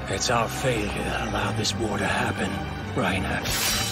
It's our failure that allowed this war to happen, Reinhardt.